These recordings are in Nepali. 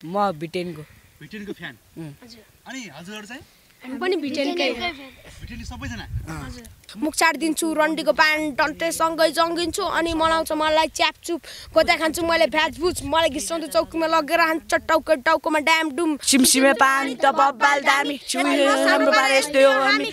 म ब्रिटेनको फ्यान अनि हजुरहरु चाहिँ हामी पनि ब्रिटेनकै ब्रिटेनले सबैजना हजुर मुख छाड्दिन्छु रन्डीको प्यान्ट डन्टेसँगै जङ्गिन्छु अनि मनाउँछ मलाई च्यापचुप गोता खान्छु मैले भ्याजभुज मलाई घिसाउँदै चौकीमा लगेर हान्छ टाउको टाउकोमा ड्याम डुम सिमसिमे पानी त बब्बाल दामी हाम्रो बारे यस्तै हो हामी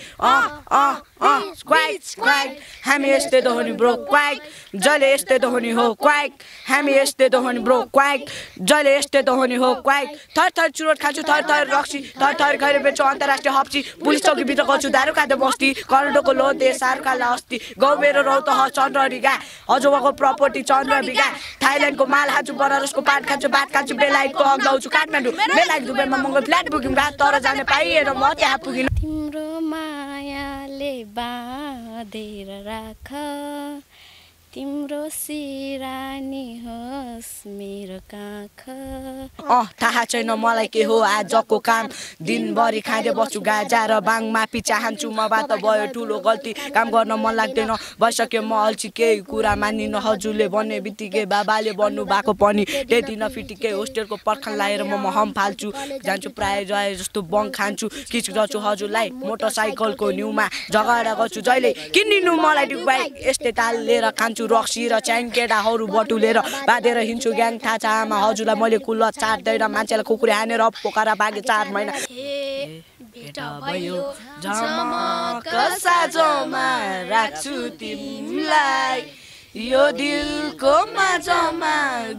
क्वाइक क्वाइक हामी यस्तै त हो नि ब्रो क्वाइक जहिले यस्तै त हो नि हो क्वाइक हामी यस्तै त हो नि ब्रो क्वाइक जहिले यस्तै त हो नि हो क्वाइक थर थर चुरोट खान्छु थर थर रक्सी थर थर गएर बेच्छु अन्तर्राष्ट्रिय हप्ची पुलिस चौकीभित्र गर्छु दारू खाँदा बस्ती करोडको लोन दे सारकाला अस्ति गाउँ मेरो रौत चन्द्ररिगा हजुरको प्रपर्टी चन्द्रबिगा थाइल्यान्डको माल खान्छु बनारसको पाट खान्छु भात खान्छु बेलायतको अगाउँछु काठमाडौँ बेलायत दुबईमा मङ्गल फ्ल्याट बुकिङ रात तर जाने पाइएन म त्यहाँ पुगिन तिम्रो मायाले बाँधेर राख तिम्रो सिरानी होस् मेरो काख थाहा छैन मलाई के हो आजको काम दिनभरि खाँदै बस्छु गाजा र बाङ माफी चाहन्छु मबाट भयो ठुलो गल्ती काम गर्न मन लाग्दैन भइसक्यो म अल्छी केही कुरा मान्दिन हजुरले भन्ने बित्तिकै बाबाले भन्नु भएको पनि त्यही दिन फिटिकै होस्टेलको पर्खन लाएर म हम फाल्छु जान्छु प्राय जय जस्तो बङ खान्छु किच गर्छु हजुरलाई मोटरसाइकलको न्युमा झगडा गर्छु जहिले किनिदिनु मलाई बाइक यस्तै ताल लिएर खान्छु रक्सी र च्याङ केटाहरू बटुलेर बाँधेर हिँड्छु ग्याङ थाहा छ आमा हजुरलाई मैले कुल्ला चाट्दैन मान्छेलाई कुकुरी हानेर पोखरा बागे 4 महिना भेट भयो झमक साँझमा राख्छु तिमीलाई यो दिलको माझमा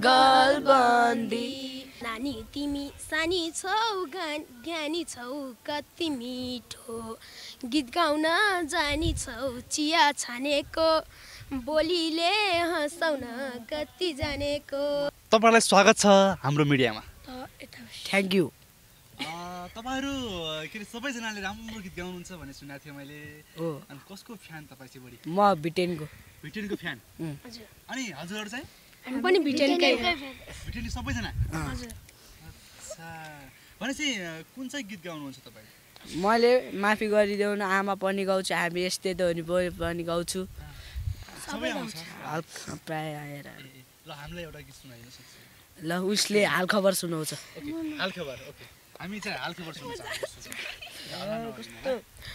गलबन्दी नानी तिमी सानी छौ ज्ञानी छौ कति मिठो गीत गाउन जानी छौ चिया छानेको बोलीले हँसाउन कति जानेको तपाईहरुलाई स्वागत छ हाम्रो मिडियामा थ्यांक यू तपाईहरु के सबैजनाले राम्रो गीत गाउनुहुन्छ भन्ने सुनेको थिए मैले अनि कसको फ्यान तपाई चाहिँ बढी म ब्रिटेनको फ्यान हजुर अनि हजुरहरु चाहिँ हामी पनि ब्रिटेनकै ब्रिटेनले सबैजना हजुर अच्छा भनेपछि कुन चाहिँ गीत गाउनुहुन्छ तपाई मैले माफी गरिदेऊ न आमा पनि गाउँछु हामी यस्तै त हो नि पनि गाउँछु सबै आउँछ प्राय आएर ल हामीलाई एउटा गीत सुनाइदिनु सक्छ ल उसले हाल खबर सुनाउँछ ओके हाल खबर ओके हामी चाहिँ हाल खबर सुन्न चाहन्छौँ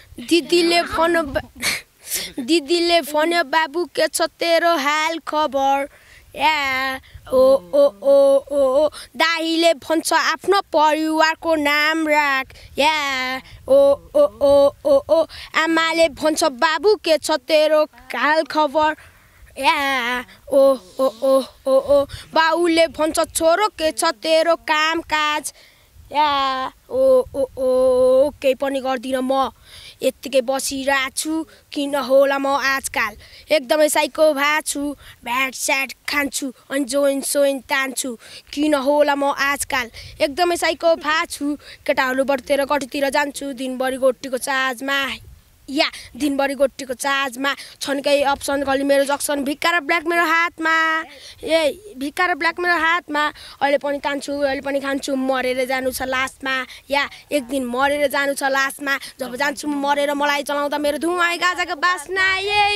दिदीले भन्यो बाबु के छ तेरो हाल खबर या ओ ओ ओ ओ दाइले भन्छ आफ्नो परिवारको नाम राख या ओ ओ ओ ओ ओ आमाले भन्छ बाबु के छ तेरो हाल खबर या ओ ओ ओ ओ ओ बाउले भन्छ छोरो के छ तेरो काम काज या ओ ओ ओ केही पनि गर्दिनँ म यत्तिकै बसिरहेको छु किन होला म आजकाल एकदमै साइको भएको छु भ्याट स्याट खान्छु अनि जोइन सोइन तान्छु किन होला म आजकाल एकदमै साइको भएको छु केटाहरू बढ्तेर कटितिर जान्छु दिनभरि गोटीको चार्जमा या दिनभरि गोटीको चार्जमा छन्कै अप्सन गली मेरो जक्सन भिक्का र ब्ल्याक मेरो हातमा भिक्का र ब्ल्याक मेरो हातमा अहिले पनि तान्छु अहिले पनि खान्छु मरेर जानु छ लास्टमा या एक दिन मरेर जानु छ लास्टमा जब जान्छु मरेर मलाई चलाउँदा मेरो धुवाँ गाजाको बास्ना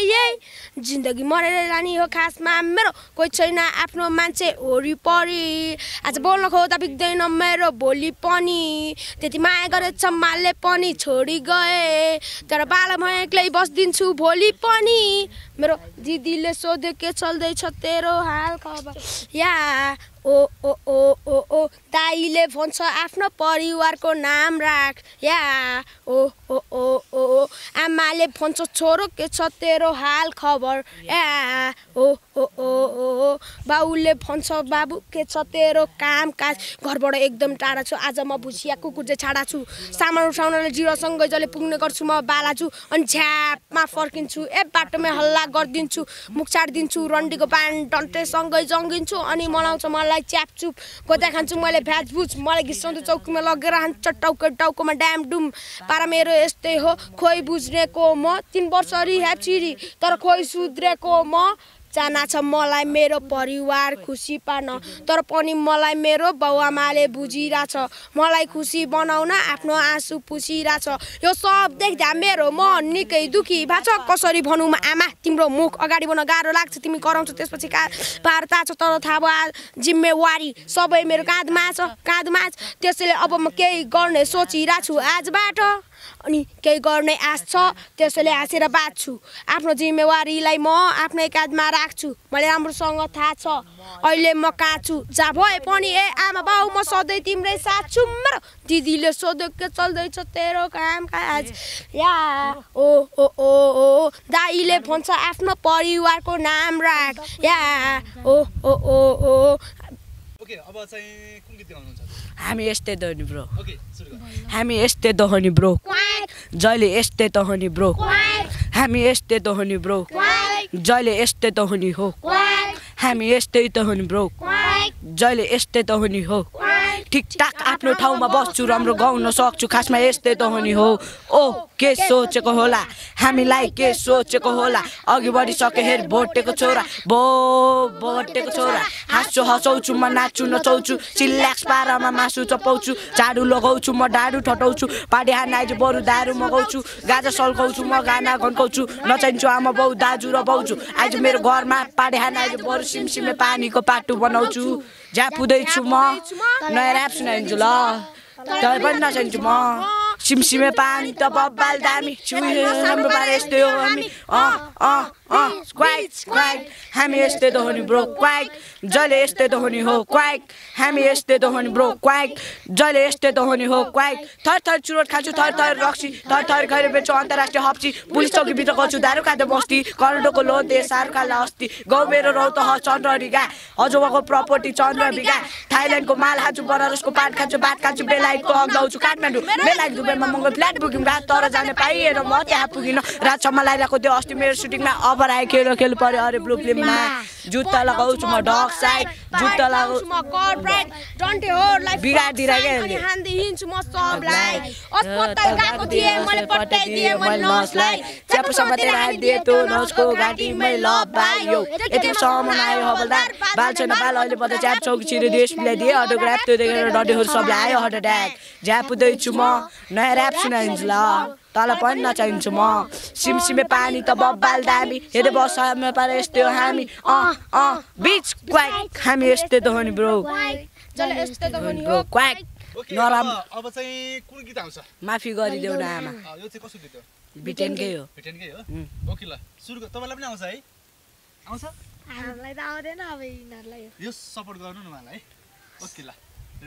जिन्दगी मरेर जाने हो खासमा मेरो कोही छैन आफ्नो मान्छे वरिपरि आज बोल्न खोज्दा बिग्दैन मेरो भोलि पनि त्यति माया गरेछ मालले पनि छोडी गए तर म एक्लै बस्दिन्छु भोलि पनि मेरो दिदीले सोध्यो के चल्दैछ तेरो हाल खबर या ओ ओ ओ ओ ओ दाइले भन्छ आफ्नो परिवारको नाम राख या ओ ओ ओ ओ आमाले भन्छ छोरो के छ तेरो हाल खबर या ओ ओ ओ ओ बाउले भन्छ बाबु के छ तेरो काम काज घरबाट एकदम टाढा छु आज म भुसिया कुकुर चाहिँ छाडा छु सामान उठाउनलाई जिरोसँगै जले पुग्ने गर्छु म बाला छु अनि झ्यापमा फर्किन्छु बाटोमै हल्ला गरिदिन्छु मुख छाड्दिन्छु रन्डीको प्यान्ट डन्टेसँगै जङ्गिन्छु अनि मनाउँछ मलाई च्यापचुप गोता खान्छु मैले भ्याजभुज मलाई घिसाउँदै चौकीमा लगेर हान्छ टाउको टाउकोमा ड्याम डुम पारा मेरो यस्तै हो खोइ बुझ्नेको म 3 वर्ष रिह्याब छिरी तर खोइ सुध्रेको म चाहना छ मलाई मेरो परिवार खुसी पार्न तर पनि मलाई मेरो बाउआमाले बुझिरहेछ मलाई खुसी बनाउन आफ्नो आँसु पुछिरहेछ यो सब देख्दा मेरो मन निकै दुखी भएको छ कसरी भनौँ आमा तिम्रो मुख अगाडि बढ्न गाह्रो लाग्छ तिमी कराउँछौ त्यसपछि पार्ता छ तर थाहा भयो जिम्मेवारी सबै मेरो काँधमा छ त्यसैले अब म केही गर्ने सोचिरहेको छु आजबाट अनि केही गर्ने आश छ त्यसैले हाँसेर बाँच्छु आफ्नो जिम्मेवारीलाई म आफ्नै काँधमा राख्छु मैले राम्रोसँग थाहा छ अहिले म कहाँ छु जहाँ भए पनि ए आमा बाउ म सधैँ तिम्रै साथ छु दिदीले सोध्यो के चल्दैछ तेरो काम काज या ओ ओ ओ ओ दाइले भन्छ आफ्नो परिवारको नाम राख या ओ ओ ओ ओ ओके अब चाहिँ कुन गीत गाउनुहुन्छ हामी यस्तै त हो नि ब्रो ओके सुरु गर्नु हामी यस्तै त हो नि ब्रो जहिले यस्तै त हो नि ब्रो हामी यस्तै त हो नि ब्रो जहिले यस्तै त हो नि हो हामी यस्तै त हो नि ब्रो जहिले यस्तै त हो नि हो ठिकठाक आफ्नो ठाउँमा बस्छु राम्रो गाउन सक्छु खासमा यस्तै त हो नि हो ओ के सोचेको होला हामीलाई के सोचेको होला अघि बढिसके हेर भोटेको छोरा भोटेको छोरा हाँस्छु हँसाउँछु म नाच्छु नचाउँछु चिल्ल्याक्स पारामा मासु चपाउँछु झाडु लगाउँछु म डाडु ठटाउँछु पाडी हान आइज बरु दारू मगाउँछु गाजा सल्काउँछु म गाना घन्काउँछु नचाहिन्छु आमा बाउ दाजु र बाउजू आइज मेरो घरमा पाडी हान आइज बरु सिमसिमे पानीको पाटु बनाउँछु जहाँ पुँदैछु म नयाँ ऱ्याप सुनाइदिन्छु ल तै पनि नचाहिन्छु म सिमसिमे पानी त बब्बाल दामी राम्रो पारे यस्तै हो हामी क्वाइक हामी यस्तै त हो नि ब्रो क्वाइक जहिले यस्तै त हो नि हो क्वाइक हामी यस्तै त हो नि ब्रो क्वाइक जहिले यस्तै त हो नि हो क्वाइक थर थर चुरोट खान्छु थर थर रक्सी थर थर खैर बेच्छु अन्तर्राष्ट्रिय हप्ची पुलिस चौकीभित्र गर्छु दारू खाँदा बस्ती करोडको लोन दे सरकारलाई अस्ति गाउँ मेरो रौत चन्द्ररिगा हजुरबाको प्रपर्टी चन्द्र बिगा थाइल्यान्डको माल खान्छु बनारसको पाट खान्छु भात खान्छु बेलायतको अग्लाउँछु काठमाडौँ बेलायत दुबईमा मङ्गल फ्ल्याट बुकिङ रात तर जाने पाइएन म त्यहाँ पुगिनँ रातसम्म लगाइरहेको थियो अस्ति मेरो सुटिङमा अबर आयो खेल्नु पर्यो अरे ब्लू फिल्ममा जुत्ता लगाउँछु म डग साइड जुत्ता लगाउँछु म कर्पोरेट डन्टेहरुलाई बिगाडिदिरहेको हान्दै हिँड्छु म सबलाई अस्पताल गएको थिएँ मैले पठाइदिएँ मैले नर्सलाई च्यापो समातेर हालिदिए त्यो नर्सको घाँटीमै लबायो यति सामान आयो हवलदार बाल छैन बाल अहिले बता च्याप चौकी छिरे देश मिलाइदिए अटोग्राफ त्यो देखेर डन्टेहरु सबलाई आयो हार्ट अट्याक झ्यापुँदैछु म नयाँ ऱ्याप सुनाइदिन्छु ल तल पनि नचाहिन्छु म सिमसिमे पानी त बब्बाल दामी हेरे बसमा पारे यस्तै हो हामी बिच क्वाइक हामी यस्तै त हो नि ब्रो जले यस्तै त हो नि ब्रो क्वाइक ओके नराम अब चाहिँ कुन गीत आउँछ माफी गरिदेऊ न आमा यो चाहिँ कसको गीत हो बिटेनकै हो भिटेनकै हो ओके ल सुरु तपाईलाई पनि आउँछ है आउँछ हामीलाई त आउँदैन अब यिनीहरुलाई यो सपोर्ट गर्नु न मलाई ओके ल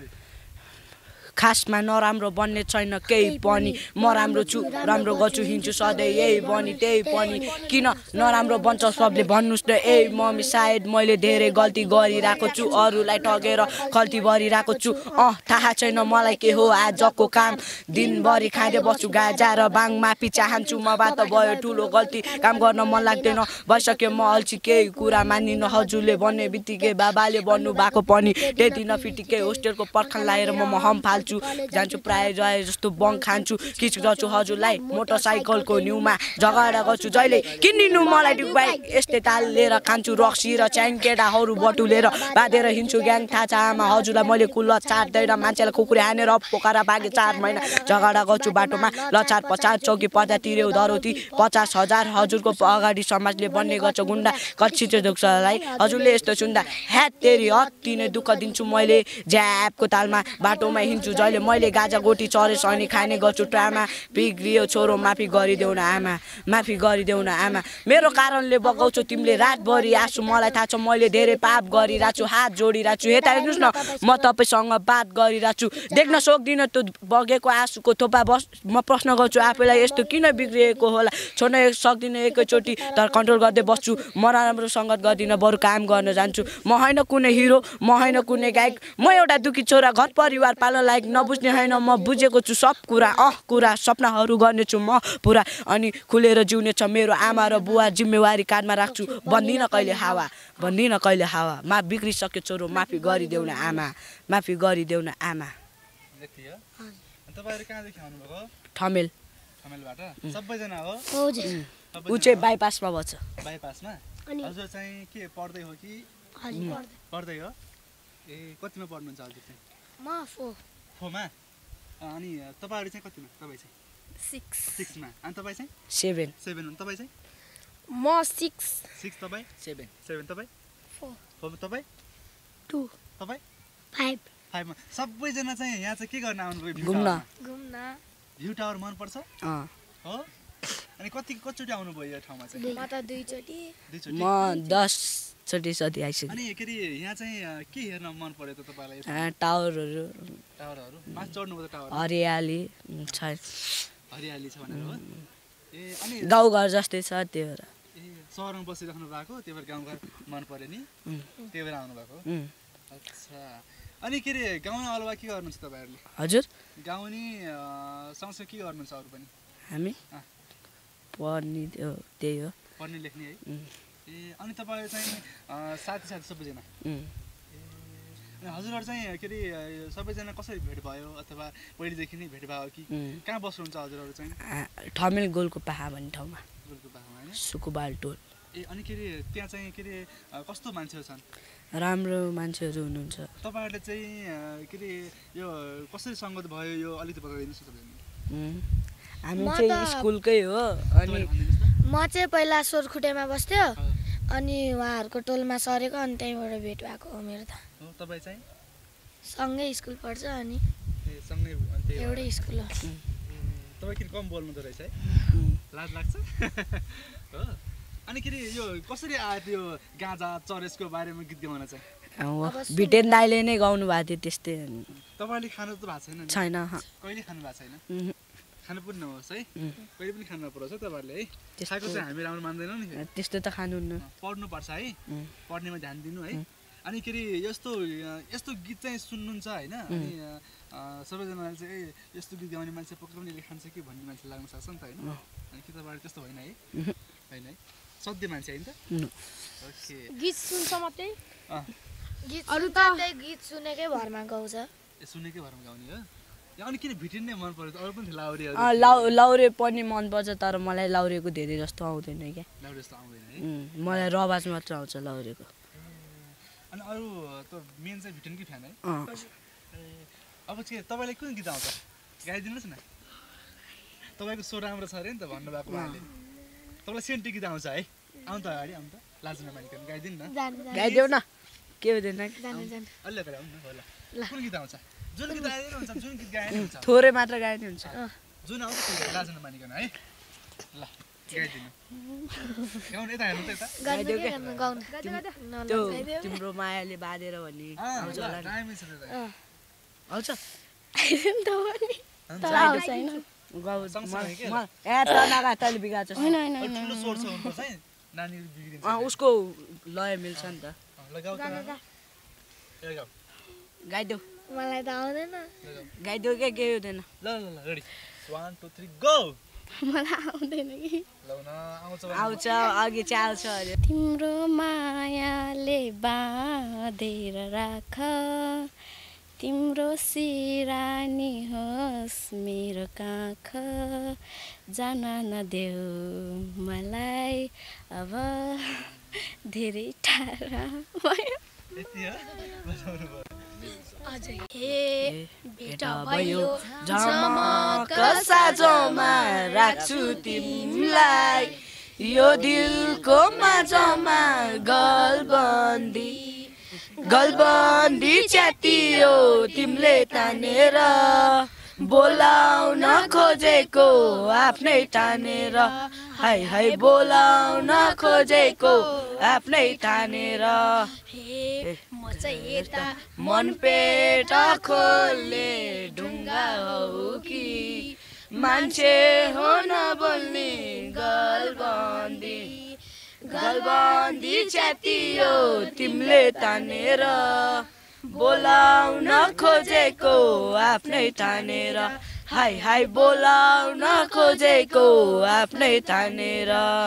खासमा नराम्रो बन्ने छैन केही पनि म राम्रो छु राम्रो गर्छु हिँड्छु सधैँ यही बनी त्यही पनि किन नराम्रो बन्छ सबले भन्नुहोस् न ए मम्मी सायद मैले धेरै गल्ती गरिरहेको छु अरूलाई ठगेर खल्ती गरिरहेको छु थाहा छैन मलाई के हो आजको काम दिनभरि खाँदै बस्छु गाजा र बाङ माफी चाहन्छु मबाट भयो ठुलो गल्ती काम गर्न मन लाग्दैन भइसक्यो म अल्छी केही कुरा मान्दिनँ हजुरले भन्ने बित्तिकै बाबाले भन्नु भएको पनि त्यही दिन फिटिकै होस्टेलको पर्खान लाएर म हम फाल्छु जान्छु प्राय जय जस्तो बङ खान्छु किच गर्छु हजुरलाई मोटरसाइकलको न्युमा झगडा गर्छु जहिले किनिदिनु मलाई ड्युक बाइक यस्तै ताल लिएर खान्छु रक्सी र च्याङ केटाहरू बटुलेर बाँधेर हिँड्छु ग्याङ थाहा छ आमा हजुरलाई मैले कुल्ल चाट्दैन मान्छेलाई कुकुरी हानेर पोखरा बागे 4 महिना झगडा गर्छु बाटोमा लचार पचार चौकी पर्दा तिर्यो धरोती 50,000 हजुरको अगाडि समाजले बन्ने गर्छ गुन्डा कच्ची चाहिँ दुख्छलाई हजुरले यस्तो सुन्दा ह्याट तेरी अति नै दुःख दिन्छु मैले ज्यापको तालमा बाटोमा हिँड्छु जहिले मैले गाजा गोटी चरे सनी खाने गर्छु ट्रामा बिग्रियो छोरो माफी गरिदेऊ न आमा माफी गरिदेऊ न आमा मेरो कारणले बगाउँछु तिमीले रातभरि आँसु मलाई थाहा छ मैले धेरै पाप गरिरहेको छु हात जोडिरहेको छु यता हेर्नुहोस् न म तपाईँसँग बात गरिरहेको छु देख्न सक्दिनँ त्यो बगेको आँसुको थोपा म प्रश्न गर्छु आफैलाई यस्तो किन बिग्रिएको होला छोड्न सक्दिनँ एकैचोटि तर कन्ट्रोल गर्दै बस्छु म राम्रो सङ्गत गर्दिनँ बरु काम गर्न जान्छु म होइन कुनै हिरो म होइन कुनै गायक म एउटा दुखी छोरा घर परिवार पाल्न लायक नबुझ्ने होइन म बुझेको छु सब कुरा सपनाहरू गर्नेछु म पुरा अनि खुलेर जिउने छ मेरो आमा र बुवा जिम्मेवारी काँधमा राख्छु भन्दिनँ कहिले हावा मा बिग्रिसक्यो छोरो माफी गरिदेऊ न आमा माफी गरिदेऊ न आमा तपाईहरु कहाँदेखि आउनुभएको ठमेल ठमेलबाट सबैजना हो हजुर उ चाहिँ बाइपासमा बस्छ बाइपासमा अनि हजुर चाहिँ के पढ्दै हो कि हजुर पढ्दै हो ए कतिमा पढ्नुहुन्छ हजुर चाहिँ म 4 4मा अनि तपाईहरु चाहिँ कतिमा तपाई चाहिँ 6 6मा अनि तपाई चाहिँ 7 7 अनि तपाई चाहिँ म 6 6 तपाई 7 7 तपाई 4 4 तपाई 2 तपाई 5 5 मा सबैजना चाहिँ यहाँ चाहिँ के गर्न आउनुभयो घुम्न भ्यू टावर मन पर्छ अँ हो अनि कतिचोटि आउनुभयो यो ठाउँमा चाहिँ म त 2 चोटी दुईचोटि म 10 चोटि सधि आइसकेँ अनि के अरे यहाँ चाहिँ के हेर्न मन पर्यो त तपाईलाई टावरहरू टावरहरू माथि चढ्नुभयो त टावर हरियाली छ हरियाली छ भनेर हो ए अनि गाउँघर जस्तै छ त्यो भएर ए सहरमा बसिराख्नु भएको त्यही भएर गाउँघर मन पर्यो नि त्यही भएर आउनु भएको अच्छा अनि के अरे गाउँ अलवा के गर्नुहुन्छ तपाईहरुले हजुर गाउने सँगसँगै के गर्नुहुन्छ अरू पनि हामी पढ्ने त्यही हो पढ्ने लेख्ने है ए अनि तपाईहरु चाहिँ साथी सबैजना अनि हजुरहरु चाहिँ के अरे सबैजना कसरी भेट भयो अथवा पहिलेदेखि नै भेट भयो कि कहाँ बस्नुहुन्छ हजुरहरु चाहिँ ठमेल गोलको पाहा भन्ने ठाउँमा गोलको पाहामा हैन सुकुबाल टोल ए अनि के अरे त्यहाँ चाहिँ के अरे कस्तो मान्छेहरु छन् राम्रो मान्छेहरू हुनुहुन्छ तपाईहरुले चाहिँ के अरे यो कसरी संगत भयो यो अलिकति बताइदिनुस् सबैजना हामी चाहिँ स्कुलकै हो अनि म चाहिँ पहिला सोरखुटेमा बस्थ्यो अनि उहाँहरूको टोलमा सरेको अनि त्यहीँबाट भेट भएको हो मेरो त हो तपाई चाहिँ सँगै स्कुल पढ्छ अनि ए सँगै अनि एउटै स्कुल हो तपाई किन कम बोल्नु त रहेछ है लाज लाग्छ हो अनि के अरे यो कसरी आयो त्यो गाँजा चरेसको बारेमा गीत गाउन चाहिँ भिटेन दाइले नै गाउनु भएको थियो त्यस्तै तपाईले खानु त भएको छैन छैन कहिले खानु भएको छैन खानु पनि नहोस् है कहिले पनि खानु नपरोस् है तपाईहरुले है खाएको चाहिँ हामी राम्रो मान्दैनौँ नि त्यस्तो त खानुहुन्न पढ्नु पर्छ है पढ्नेमा ध्यान दिनु है अनि के अरे यस्तो गीत चाहिँ सुन्नुहुन्छ हैन अनि सबैजनाले चाहिँ यस्तो गीत गाउने मान्छे पक्राउनेले खान्छ कि भन्ने मान्छे लाग्न सक्छ नि त हैन अनि के तपाईहरु त्यस्तो होइन है हैन है सधैँ मान्छे हैन त ओके गीत सुन्छ मात्रै गीत अरु त गीत सुनेकै भरमा गाउँछ ए सुनेकै भरमा गाउने हो अनि किन भिटिन नै मन पर्यो अरु पनि लाउरेहरु लाउरे पनि मन पर्छ तर मलाई लाउरेको धेरै जस्तो आउँदैन क्या लाउरे जस्तो आउँदैन है मलाई रवाज मात्र आउँछ लाउरेको अनि अरु त मेन चाहिँ भिटिनकै फ्यान है अब के तपाईलाई कुन गीत आउँछ गाइदिनुस् न तपाईको स्वर राम्रो छ रे नि त भन्नु भएको उहाँले तपाईलाई सेन्टी गीत आउँछ है आउँ त अगाडि आउँ त लाज नमानिकन गाइदिनु न गाइदेऊ न के हुँदैन अलि अगाडि आउँ न होला कुन गीत आउँछ जुन गीत गाइदिनु हुन्छ जुन गीत गाइदिनु हुन्छ थोरै मात्र गाइदिनु हुन्छ जुन आउँछ त्यो लाज नमानिकन है ल गाइदिनु गाउनु यता हेर्नु त यता गाइदेऊ के त्यो तिम्रो मायाले बाँधेर भन्ने आउँछ होला नि आउँछ उसको लय मिल्छ नि त गाइदेऊ मलाई त आउँदैन गाइदेऊ के हुँदैन ल ल ल रेडी 1 2 3 गो मलाई आउँदैन कि आउँछ अघि चाल्छ अरे तिम्रो मायाले बाँधेर राख तिम्रो सिरानी होस् मेरो काख जान नदेऊ मलाई अब धेरै टाढा भयो भेट भयो झमक साँझमा राख्छु तिमीलाई यो दिलको माझमा गलबन्दी च्यातियो तिमीले तानेर बोलाउन खोजेको आफ्नै ठानेर हाय हाय बोलाउन खोजेको आफ्नै ठानेर मन पेट खोल्ने ढुङ्गा हौ कि मान्छे हो नबोल्ने गलबन्दी च्यातियो तिमीले तानेर बोलाउन खोजेको आफ्नै ठानेर हाय हाय बोलाउन खोजेको आफ्नै ठानेर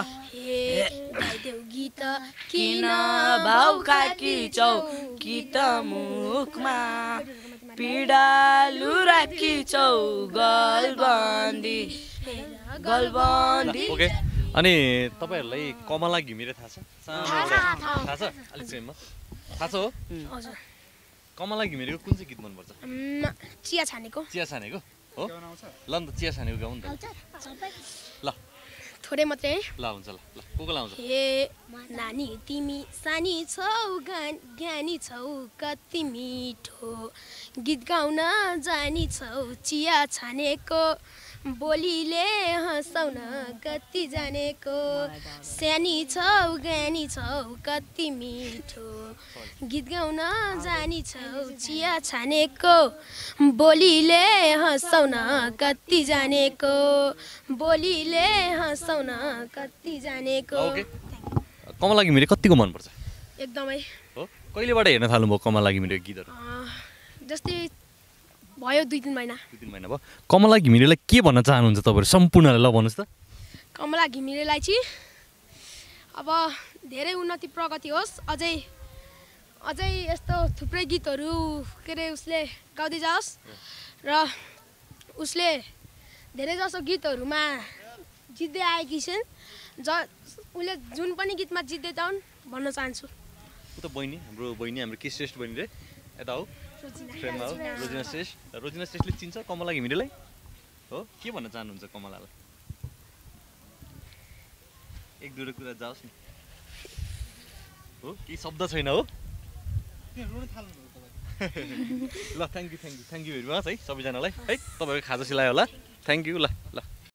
गीत किन भाउ काकी चौ कि त मुखमा पीडालु राखी चौ गलबन्दी ओके अनि तपाईँहरूलाई कमला घिमिरे थाहा छ? थाहा छ? अलिक चाहिँ थाहा छ हो? हजुर कमला घिमिरेको कुन चाहिँ गीत मनपर्छ? चिया छानेको चिया छानेको हो? ल नि त चिया छानेको गाउँ नि त ल थोरै मात्रै है ल हुन्छ ल ल को लाउँछ? हे नानी तिमी सानी छौ ज्ञानी छौ कति मिठो गीत गाउन जानी छौ चिया छानेको बोलीले हँसाउन कति जानेको सानी छौ ज्ञानी छौ कति मिठो गीत गाउन जानी छौ चिया छानेको बोलीले हँसाउन कति जानेको बोलीले हँसाउन कति जानेको ओके कमला घिमिरे कतिको मनपर्छ? एकदमै हो कहिलेबाट हेर्न थाल्नुभयो कमला घिमिरेको गीतहरू? जस्तै भयो 2-3 महिना 2-3 महिना भयो। कमला घिमिरेलाई के भन्न चाहनुहुन्छ तपाईँहरू सम्पूर्णलाई? ल भन्नुहोस् त। कमला घिमिरेलाई चाहिँ अब धेरै उन्नति प्रगति होस् अझै यस्तो थुप्रै गीतहरू के अरे उसले गाउँदै जाओस् र उसले धेरै जसो गीतहरूमा जित्दै आएकी छिन् उसले जुन पनि गीतमा जित्दै जाउन् भन्न चाहन्छु। उता बहिनी हाम्रो के श्रेष्ठ बहिनी रे यता हो फ्रेन्डमा हो रोजिना श्रेष्ठ। रोजिना श्रेष्ठले चिन्छ कमला घिमिरेलाई हो? के भन्न चाहनुहुन्छ कमलालाई? एक दुईवटा कुरा जाओस् नि हो केही शब्द छैन हो? ल थ्याङ्क यू भेरी मच है सबैजनालाई है। तपाईँहरूको खाजा सिलायो होला। थ्याङ्क यू ल ल।